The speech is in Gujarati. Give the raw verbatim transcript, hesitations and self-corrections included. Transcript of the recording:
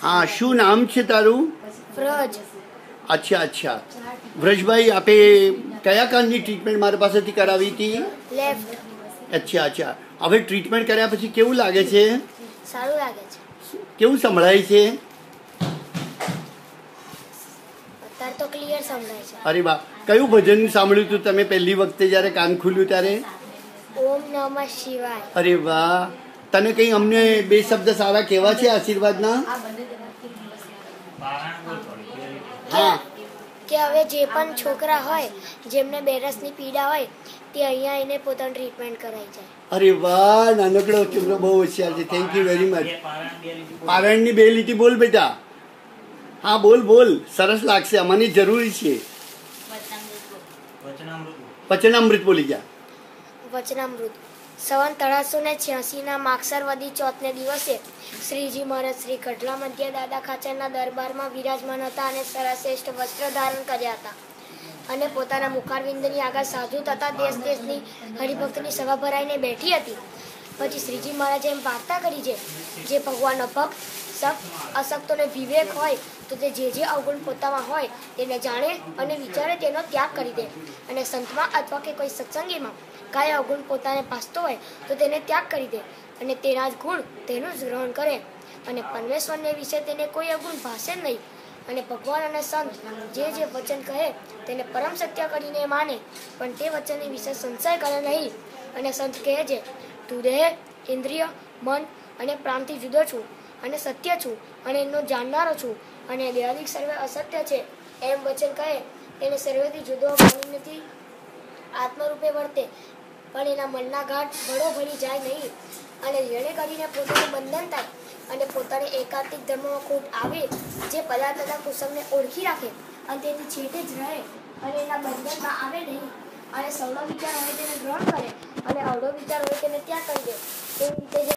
हाँ शू नाम छे तारू? વ્રજ. अच्छा अच्छा વ્રજભાઈ આપે કયા કાળની ટ્રીટમેન્ટ મારા પાસેથી કરાવી હતી? લેફ્ટ. અચ્છા અચ્છા હવે ટ્રીટમેન્ટ કર્યા પછી કેવું લાગે છે? સારું લાગે છે. કેવું સંભળાય છે? અત્યારે તો ક્લિયર સંભળાય છે. અરે વાહ, કયું ભજન સાંભળ્યું હતું તમે પહેલી વખતે જ્યારે કાન ખુલ્યું ત્યારે? ઓમ નમઃ શિવાય. અરે વાહ, તને કઈ અમને બે શબ્દ સારા કહેવા છે આશીર્વાદના? હા કે હવે જે પણ છોકરા હોય જેમને બેરસની પીડા હોય તે અહીંયા આવીને પોતાની ટ્રીટમેન્ટ કરાઈ જાય. અરે વાહ, નાનકડો છોકરો બહુ હોશિયાર છે. Thank you very much. પારાયણની બે લીટી બોલ બેટા. હા બોલ બોલ, સરસ લાગશે, અમને જરૂરી છે. વચનામૃત બોલી જા. વચનામૃત. સંવત અઢારસો ને છ્યાસી ના માગસર વદી ચોથને દિવસે શ્રીજી મહારાજ શ્રી કઢલા મધ્ય દાદા ખાચરના દરબારમાં વિરાજમાન હતા અને સર્વશ્રેષ્ઠ વસ્ત્ર ધારણ કર્યા હતા અને પોતાના મુખારવિંદની આગળ સાધુ તથા દેશ દેશની હરિભક્તની સભા ભરાઈને બેઠી હતી. પછી શ્રીજી મહારાજે એમ વાર્તા કરી છે, જે ભગવાનનો ભક્ત શક્ત અશક્તોને વિવેક હોય તો તે જે જે અવગુણ પોતામાં હોય તેને જાણે અને વિચારે તેનો ત્યાગ કરી દે, અને સંતમાં અથવા કે કોઈ સત્સંગીમાં કાંઈ અવગુણ પોતાને ભાસતો હોય તો તેને ત્યાગ કરી દે અને તેના જ ગુણ તેનું જ ગ્રહણ કરે, અને પરમેશ્વરને વિશે તેને કોઈ અવગુણ ભાષે નહીં, અને ભગવાન અને સંત જે જે વચન કહે તેને પરમ સત્ય કરીને માને, પણ તે વચનની વિશે સંશય કરે નહીં. અને સંત કહે છે, તું દેહ, ઇન્દ્રિય, મન અને પ્રાણથી જુદો છું અને સત્ય છું અને એનો જાણનારો છું, અને દેહાદિક સર્વે અસત્ય છે એમ વચન કહે તેને સર્વેથી જુદો માની નથી આત્મરૂપે વર્તે, પણ એના મનના ગાંઠ ભળો ભળી જાય નહીં, અને જેણે કરીને પોતાનું બંધન થાય અને પોતાને એકાંતિક ધર્મમાં ખોટ આવે, જે પદાર્થના કુસમને ઓળખી રાખે અને તેથી છેટે જ રહે અને એના બંધનમાં આવે નહીં, અને સૌનો વિચાર હોય તેને ગ્રહણ કરે અને અવળો વિચાર હોય તેને ત્યાગ કરી દે, એવી રીતે